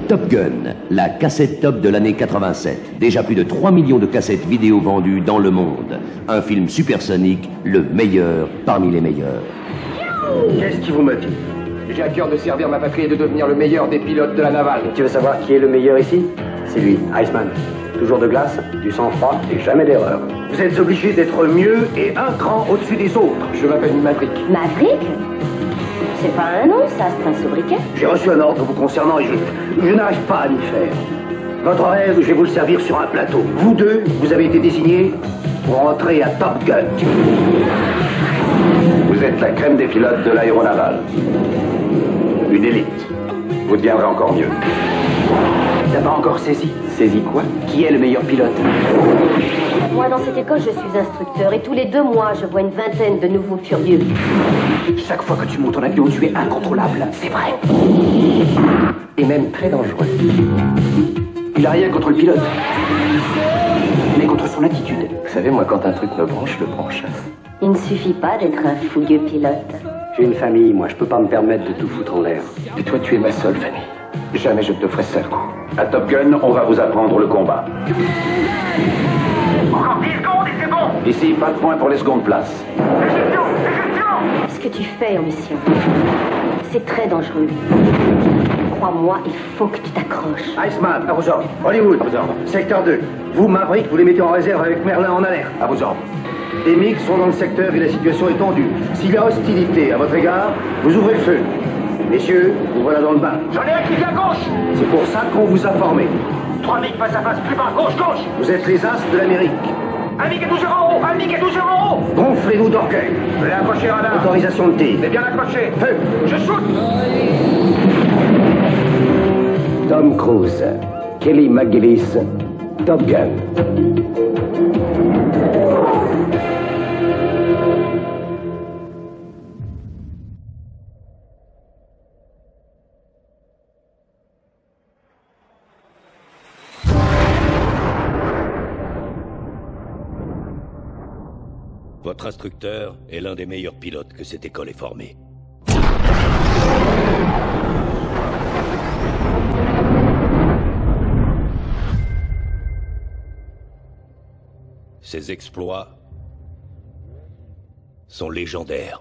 Top Gun, la cassette top de l'année 87. Déjà plus de 3 millions de cassettes vidéo vendues dans le monde. Un film supersonique, le meilleur parmi les meilleurs. Qu'est-ce qui vous motive? J'ai à cœur de servir ma patrie et de devenir le meilleur des pilotes de la navale. Tu veux savoir qui est le meilleur ici? C'est lui, Iceman. Toujours de glace, du sang-froid et jamais d'erreur. Vous êtes obligé d'être mieux et un cran au-dessus des autres. Je m'appelle Maverick. Maverick? C'est pas un nom, ça, c'est un sobriquet. J'ai reçu un ordre vous concernant et je n'arrive pas à m'y faire. Votre rêve, je vais vous le servir sur un plateau. Vous deux, vous avez été désignés pour entrer à Top Gun. Vous êtes la crème des pilotes de l'aéronavale. Une élite. Vous deviendrez encore mieux. T'as pas encore saisi? Saisi quoi? Qui est le meilleur pilote? Moi, dans cette école, je suis instructeur et tous les 2 mois, je vois une vingtaine de nouveaux furieux. Chaque fois que tu montes en avion, tu es incontrôlable. C'est vrai. Et même très dangereux. Il a rien contre le pilote, mais contre son attitude. Vous savez, moi, quand un truc me branche, je le branche. Il ne suffit pas d'être un fougueux pilote. J'ai une famille, moi, je peux pas me permettre de tout foutre en l'air. Et toi, tu es ma seule famille. Jamais je ne te ferai seul coup. À Top Gun, on va vous apprendre le combat. Encore 10 secondes et c'est bon! Ici, pas de points pour les secondes places. Ce que tu fais en mission, c'est très dangereux. Crois-moi, il faut que tu t'accroches. Iceman, à vos ordres. Hollywood, à vos ordres. Secteur 2. Vous, Maverick, vous les mettez en réserve avec Merlin en alerte. À vos ordres. Les MiG sont dans le secteur et la situation est tendue. S'il y a hostilité à votre égard, vous ouvrez le feu. Messieurs, vous voilà dans le bain. J'en ai un qui vient à gauche! C'est pour ça qu'on vous a formé. 3 MiG face à face, plus bas, gauche, gauche! Vous êtes les as de l'Amérique. Un MiG est 12 heures en haut! Un MiG est 12 heures en haut! Gonflez-vous d'orgueil. Je l'ai accroché, radar! Autorisation de tir. C'est bien accroché! Feu! Je shoot! Tom Cruise, Kelly McGillis, Top Gun. Votre instructeur est l'un des meilleurs pilotes que cette école ait formé. Ses exploits sont légendaires.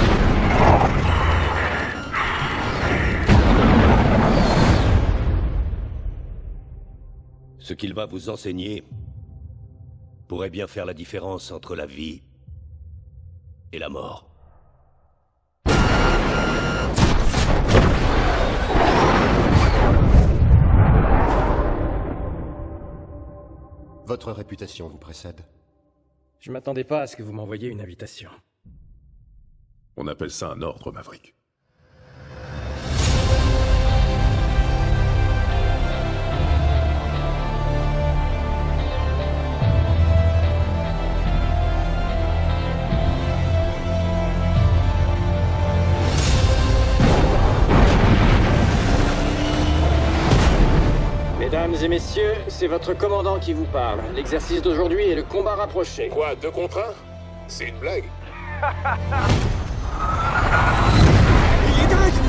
Ce qu'il va vous enseigner pourrait bien faire la différence entre la vie et la mort. Votre réputation vous précède. Je m'attendais pas à ce que vous m'envoyiez une invitation. On appelle ça un ordre, Maverick. Mesdames et messieurs, c'est votre commandant qui vous parle. L'exercice d'aujourd'hui est le combat rapproché. Quoi, 2 contre 1? C'est une blague? Il est dingue!